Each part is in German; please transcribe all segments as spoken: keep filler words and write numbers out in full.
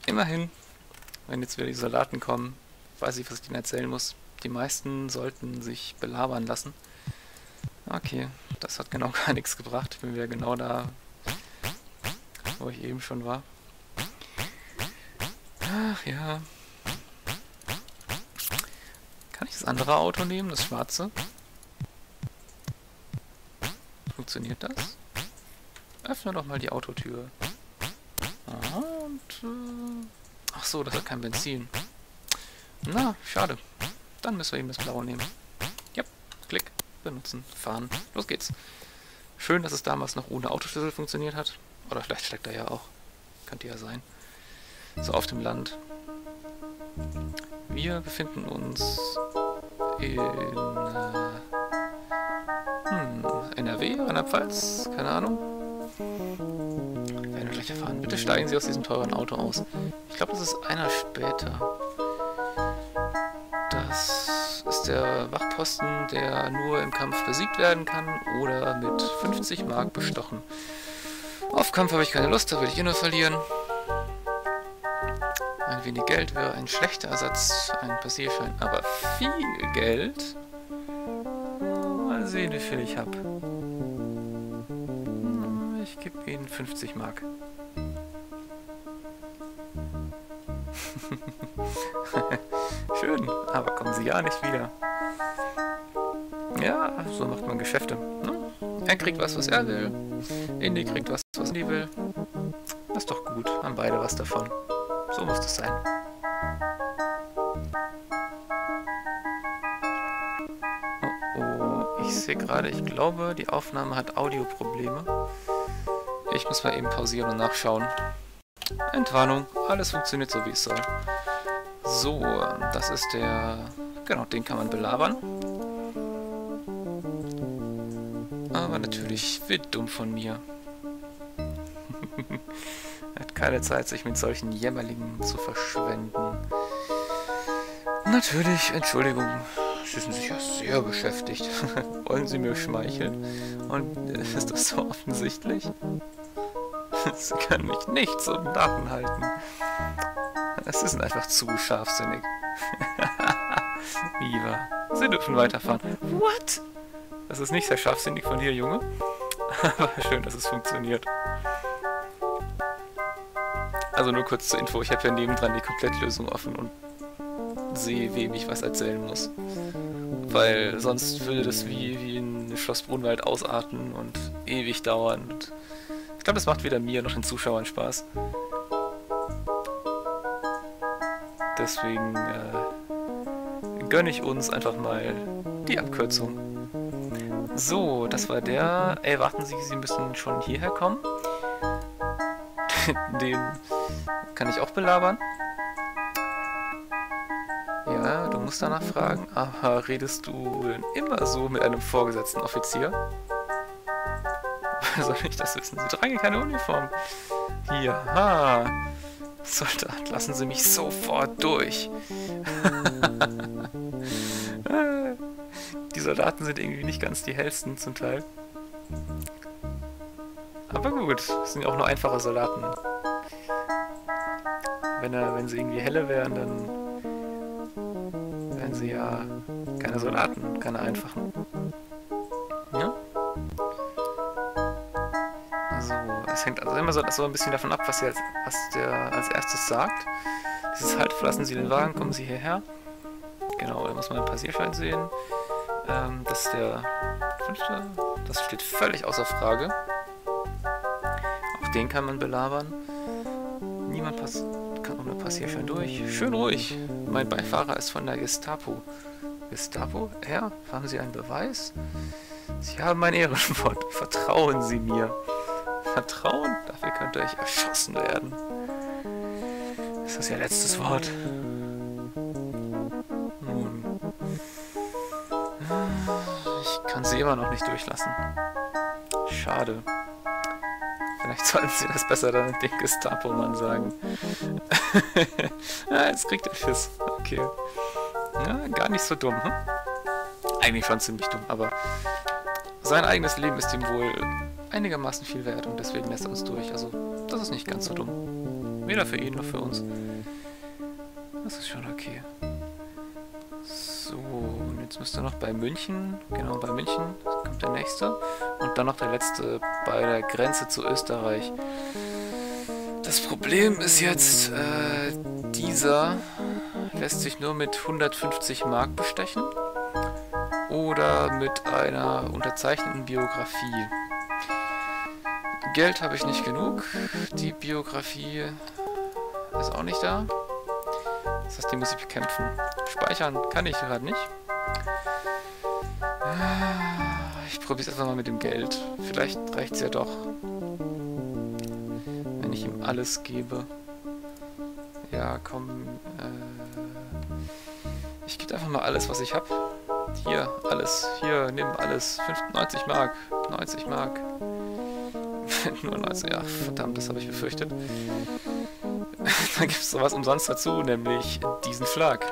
Immerhin, wenn jetzt wieder die Soldaten kommen, weiß ich, was ich denen erzählen muss. Die meisten sollten sich belabern lassen. Okay, das hat genau gar nichts gebracht. Ich bin wieder genau da, wo ich eben schon war. Ach ja. Kann ich das andere Auto nehmen, das schwarze? Funktioniert das? Öffne doch mal die Autotür. Aha, und... Äh, ach so, das hat kein Benzin. Na, schade. Dann müssen wir eben das Blaue nehmen. Ja, klick, benutzen, fahren. Los geht's. Schön, dass es damals noch ohne Autoschlüssel funktioniert hat. Oder vielleicht steckt er ja auch. Könnte ja sein. So, auf dem Land. Wir befinden uns in äh, hm, N R W, Rheinland-Pfalz, keine Ahnung. Werden wir gleich erfahren. Bitte steigen Sie aus diesem teuren Auto aus. Ich glaube, das ist einer später. Das ist der Wachposten, der nur im Kampf besiegt werden kann oder mit fünfzig Mark bestochen. Auf Kampf habe ich keine Lust, da würde ich eh nur verlieren. Ein wenig Geld wäre ein schlechter Ersatz, ein Passierschein, aber viel Geld? Mal sehen, wie viel ich habe. Ich gebe Ihnen fünfzig Mark. Schön, aber kommen Sie ja nicht wieder. Ja, so macht man Geschäfte. Ne? Er kriegt was, was er will. Indy kriegt was, was Indy will. Das ist doch gut, haben beide was davon. So muss das sein. Oh, oh, ich sehe gerade, ich glaube, die Aufnahme hat Audioprobleme. Ich muss mal eben pausieren und nachschauen. Entwarnung, alles funktioniert so, wie es soll. So, das ist der... Genau, den kann man belabern. Aber natürlich wird dumm von mir. Er hat keine Zeit, sich mit solchen Jämmerlingen zu verschwenden. Natürlich, Entschuldigung. Sie sind sicher sehr beschäftigt. Wollen Sie mir schmeicheln? Und ist das so offensichtlich? Sie können mich nicht zum Narren halten. Es ist einfach zu scharfsinnig. Viva. Sie dürfen weiterfahren. What? Das ist nicht sehr scharfsinnig von dir, Junge. Aber schön, dass es funktioniert. Also nur kurz zur Info, ich habe ja nebendran die Komplettlösung offen und sehe, wem ich was erzählen muss. Weil sonst würde das wie, wie in Schloss Brunwald ausarten und ewig dauern. Und ich glaube, das macht weder mir noch den Zuschauern Spaß. Deswegen äh, gönne ich uns einfach mal die Abkürzung. So, das war der... Ey, warten Sie, Sie müssen schon hierher kommen. Den kann ich auch belabern. Ja, du musst danach fragen. Aber redest du denn immer so mit einem vorgesetzten Offizier? Woher soll ich das wissen? Sie tragen keine Uniform. Hier, ha. Soldat, lassen Sie mich sofort durch. Die Soldaten sind irgendwie nicht ganz die hellsten zum Teil. Aber gut, es sind ja auch nur einfache Soldaten. Wenn, er, wenn sie irgendwie helle wären, dann wären sie ja keine Soldaten, keine einfachen. Ja? Also, es hängt also immer so, so ein bisschen davon ab, was, jetzt, was der als erstes sagt. Dieses Halt, verlassen Sie den Wagen, kommen Sie hierher. Genau, da muss man einen Passierschein sehen. Ähm, das ist der fünfte. Das steht völlig außer Frage. Auch den kann man belabern. Niemand pass kann ohne Passierschein durch. Schön ruhig. Mein Beifahrer ist von der Gestapo. Gestapo? Herr, haben Sie einen Beweis? Sie haben mein Ehrenwort. Vertrauen Sie mir. Vertrauen? Dafür könnte ich erschossen werden. Ist das Ihr letztes Wort? Nun. Ich kann Sie immer noch nicht durchlassen. Schade. Vielleicht sollten Sie das besser dann dem Gestapo-Mann sagen. Ja, jetzt kriegt er Schiss. Okay. Ja, gar nicht so dumm, hm? Eigentlich schon ziemlich dumm, aber sein eigenes Leben ist ihm wohl einigermaßen viel wert und deswegen lässt er uns durch. Also, das ist nicht ganz so dumm. Weder für ihn noch für uns. Das ist schon okay. So, und jetzt müsste noch bei München, genau bei München kommt der nächste. Und dann noch der letzte bei der Grenze zu Österreich. Das Problem ist jetzt, äh, dieser lässt sich nur mit hundertfünfzig Mark bestechen oder mit einer unterzeichneten Biografie. Geld habe ich nicht genug, die Biografie ist auch nicht da. Das heißt, die muss ich bekämpfen. Speichern kann ich gerade nicht. Ich probiere es einfach mal mit dem Geld. Vielleicht reicht es ja doch. Wenn ich ihm alles gebe. Ja, komm. Äh, ich gebe einfach mal alles, was ich habe. Hier, alles. Hier, nimm alles. neunzig Mark. neunzig Mark. Nur neunzig. Ja, verdammt, das habe ich befürchtet. Dann gibt es sowas umsonst dazu, nämlich diesen Schlag.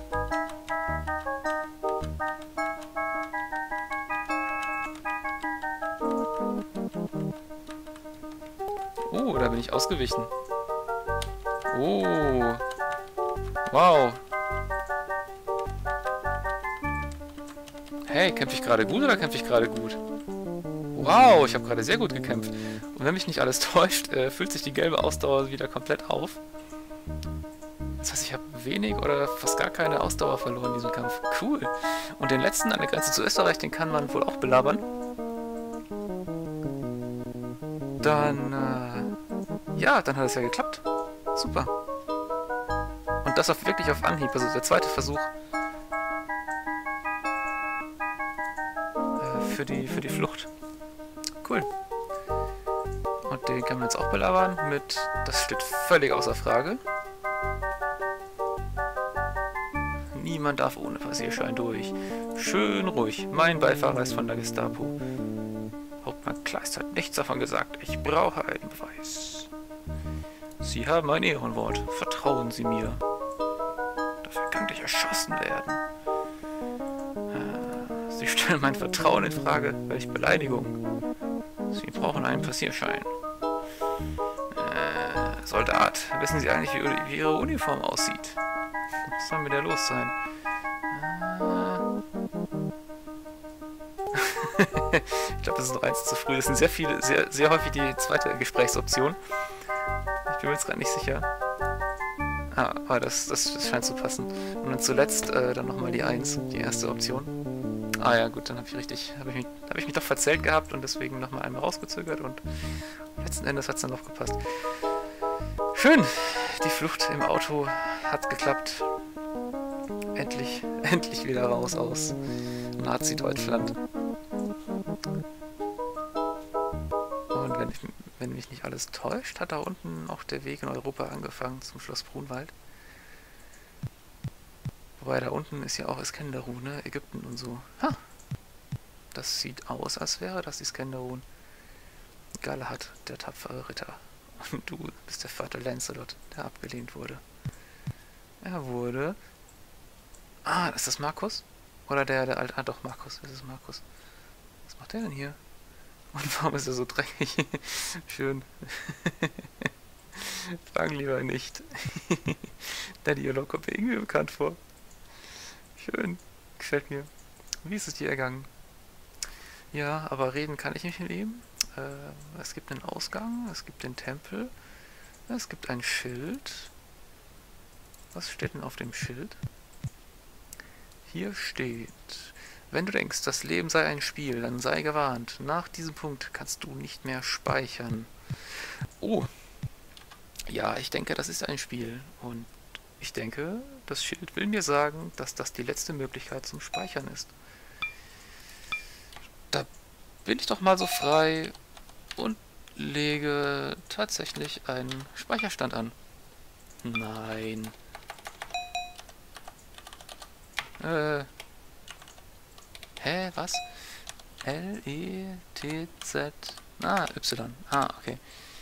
Oh, da bin ich ausgewichen. Oh. Wow. Hey, kämpfe ich gerade gut oder kämpfe ich gerade gut? Wow, ich habe gerade sehr gut gekämpft. Und wenn mich nicht alles täuscht, äh, füllt sich die gelbe Ausdauer wieder komplett auf. Das heißt, ich habe wenig oder fast gar keine Ausdauer verloren in diesem Kampf. Cool. Und den letzten an der Grenze zu Österreich, den kann man wohl auch belabern. Dann, äh, ja, dann hat es ja geklappt. Super. Und das auf, wirklich auf Anhieb, also der zweite Versuch. Äh, für die, für die Flucht. Cool. Und den kann man jetzt auch belabern mit, das steht völlig außer Frage. Niemand darf ohne Passierschein durch. Schön ruhig. Mein Beifahrer ist von der Gestapo. Hauptmann Kleist hat nichts davon gesagt. Ich brauche einen Beweis. Sie haben ein Ehrenwort. Vertrauen Sie mir. Dafür könnte ich erschossen werden. Äh, Sie stellen mein Vertrauen in Frage. Welche Beleidigung. Sie brauchen einen Passierschein. Äh, Soldat, wissen Sie eigentlich, wie, wie Ihre Uniform aussieht? Was soll mit der los sein? Äh ich glaube, das ist noch eins zu früh. Das sind sehr viele, sehr, sehr häufig die zweite Gesprächsoption. Ich bin mir jetzt gerade nicht sicher. Ah, aber das, das, das scheint zu passen. Und dann zuletzt äh, dann nochmal die eins, die erste Option. Ah ja, gut, dann habe ich richtig, habe ich, mich, hab ich mich doch verzählt gehabt und deswegen nochmal einmal rausgezögert und letzten Endes hat es dann doch gepasst. Schön! Die Flucht im Auto hat geklappt. Endlich, endlich wieder raus aus Nazi-Deutschland. Und wenn, ich, wenn mich nicht alles täuscht, hat da unten auch der Weg in Europa angefangen zum Schloss Brunwald. Wobei da unten ist ja auch Iskenderun, ne? Ägypten und so. Ha! Das sieht aus, als wäre das Iskenderun. Galahad, der tapfere Ritter. Und du bist der Vater Lancelot, der abgelehnt wurde. Er wurde... Ah, ist das Markus? Oder der, der alte... Ah, doch, Markus. Das ist Markus. Was macht der denn hier? Und warum ist er so dreckig? Schön. Frag lieber nicht. Der Dialog kommt mir irgendwie bekannt vor. Schön. Gefällt mir. Wie ist es dir ergangen? Ja, aber reden kann ich nicht mit ihm. Äh, es gibt einen Ausgang, es gibt den Tempel, es gibt ein Schild. Was steht denn auf dem Schild? Hier steht: Wenn du denkst, das Leben sei ein Spiel, dann sei gewarnt. Nach diesem Punkt kannst du nicht mehr speichern. Oh. Ja, ich denke, das ist ein Spiel. Und ich denke, das Schild will mir sagen, dass das die letzte Möglichkeit zum Speichern ist. Da bin ich doch mal so frei und lege tatsächlich einen Speicherstand an. Nein. Äh. Hä, was? L, E, T, Z... Ah, Y. Ah, okay.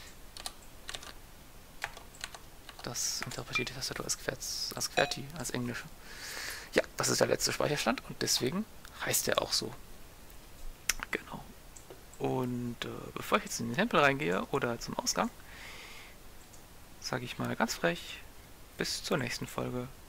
Das interpretiert die Tastatur als, Querz, als QWERTY, als Englische. Ja, das ist der letzte Speicherstand und deswegen heißt er auch so. Genau. Und äh, bevor ich jetzt in den Tempel reingehe oder zum Ausgang, sage ich mal ganz frech, bis zur nächsten Folge.